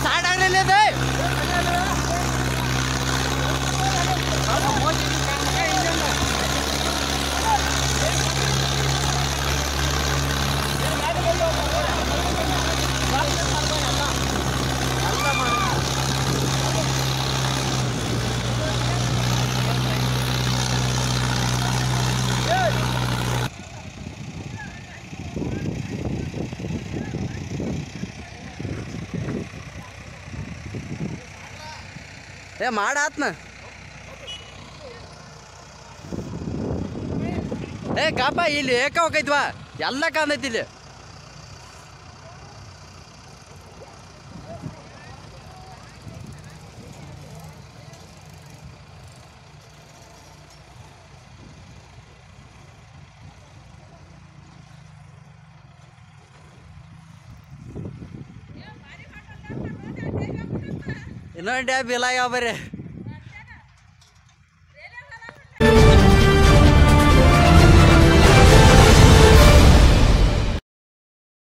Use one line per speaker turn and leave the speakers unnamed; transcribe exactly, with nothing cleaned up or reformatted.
side आने ले दे ए माड आत्न ए काಪ ಇಲ್ಲಿ ಏಕ ಹೋಗೈತ್ವಾ ಎಲ್ಲ ಕಾಣೈತಿ ಇಲ್ಲಿ ಇನ್ನೊಂದು ಟ್ಯಾಬ್ ಇಲ್ಲ ಯಾವ ಬರೀ